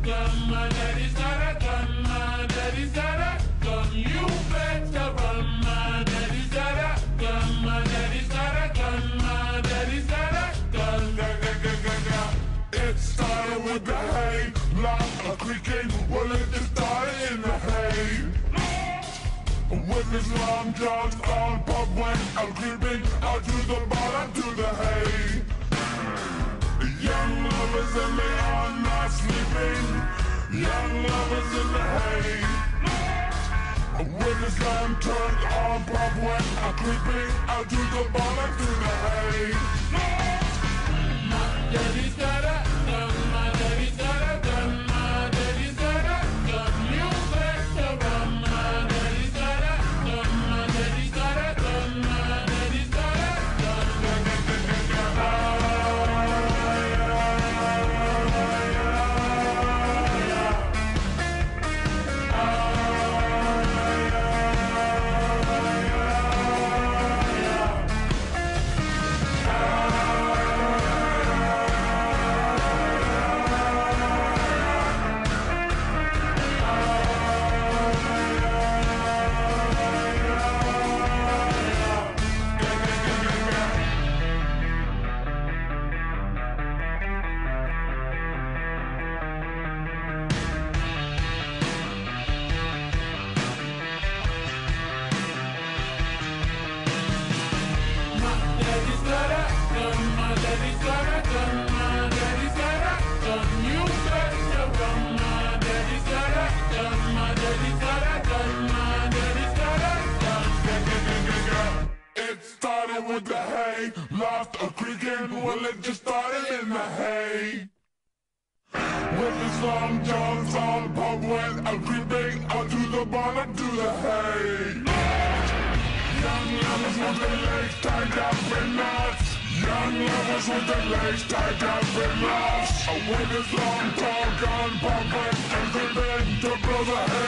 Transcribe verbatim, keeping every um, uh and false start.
gun. My daddy's got a gun. My daddy's got a gun. You better run. My daddy's got a gun. My daddy's got a gun. My daddy's got a gun. Gun, gun, gun, gun, gun. It started with the hay, loft, a-creakin. Well, it just started in the hay. With his long johns on, pop went out creeping out to the bottom to the hay. Young lovers and they are not sleeping. Young lovers in the hay. With his gun turned on, pop went out creeping out to the bottom to the hay. My daddy's got a gun. My daddy's got a gun. My daddy's got a gun. You better run. My daddy's got a gun. My daddy's got a gun. My daddy's got a gun. Gun, gun, gun, gun, gun. With the hay, loft, a-creakin. Well, it just started in the hay. With his long johns on, pop went a-creeping out to the bottom to the hay. Young lovers with their legs tied up in knots. Young lovers with their legs tied up in knots. With his long tall gun, pop went a-creeping to blow the hay.